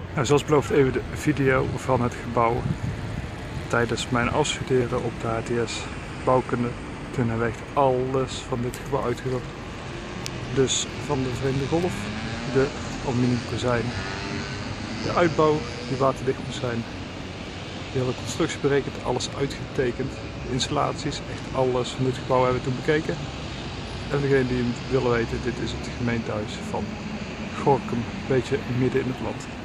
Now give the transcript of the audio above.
Nou, zoals beloofd even de video van het gebouw tijdens mijn afstuderen op de HTS bouwkunde. Toen hebben we echt alles van dit gebouw uitgezocht. Dus van de vreemde golf, de aluminium kozijn, de uitbouw die waterdicht moet zijn, de hele constructie berekend, alles uitgetekend, de installaties, echt alles van dit gebouw hebben we toen bekeken. En degene die het willen weten, dit is het gemeentehuis van Gorinchem, een beetje midden in het land.